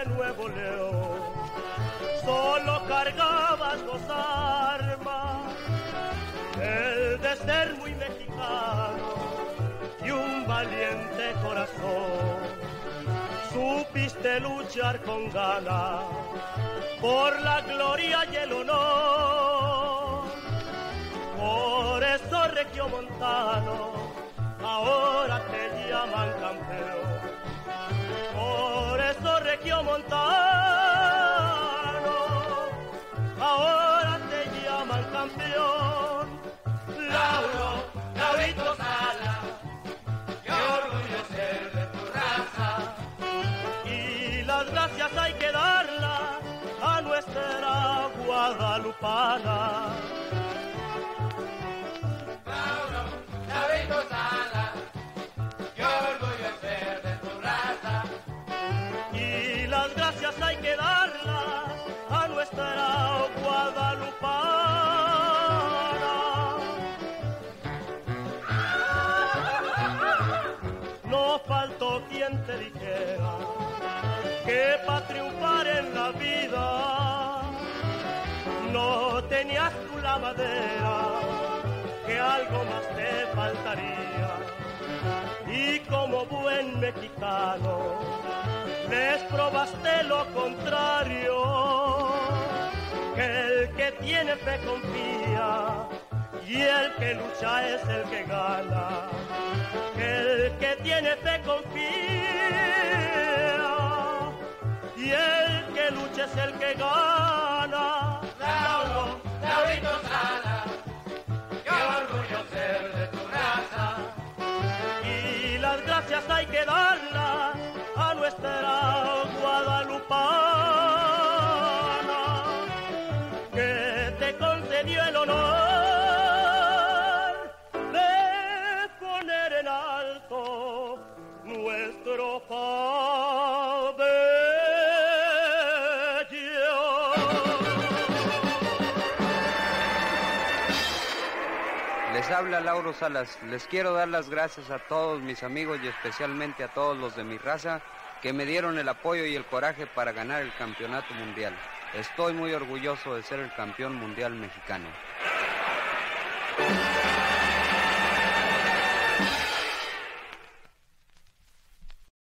de Nuevo León, solo cargabas dos armas, el de ser muy mexicano y un valiente corazón. Supiste luchar con ganas por la gloria y el honor. Por eso, regiomontano, ahora te llaman campeón. Por eso, regiomontano, ahora te llaman campeón. Laurito Salas, qué orgullo ser de tu raza. Y las gracias hay que darlas a nuestra guadalupana. Laurito Salas, qué orgullo ser de tu raza. Y las gracias hay que darlas a nuestra guadalupana. No faltó quien te dijera que para triunfar en la vida no tenías tú la madera, que algo más te faltaría. Y como buen mexicano les probaste lo contrario, que el que tiene fe confía y el que lucha es el que gana, que el que tiene fe confía y el que lucha es el que gana. Laurito Salas, qué orgullo ser de tu raza. Y las gracias hay que darlas a nuestra guadalupana, que te concedió el honor de poner en alto nuestro pabellón. Les habla Lauro Salas. Les quiero dar las gracias a todos mis amigos y especialmente a todos los de mi raza que me dieron el apoyo y el coraje para ganar el campeonato mundial. Estoy muy orgulloso de ser el campeón mundial mexicano.